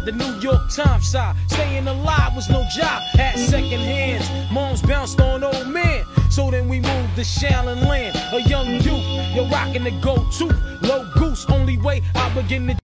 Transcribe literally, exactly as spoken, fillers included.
the New York Times side. Staying alive was no job, had second hands. Moms bounced on old men. So then we moved to Shaolin Land, a young youth, you're rocking the go-to, low goose, only way I begin to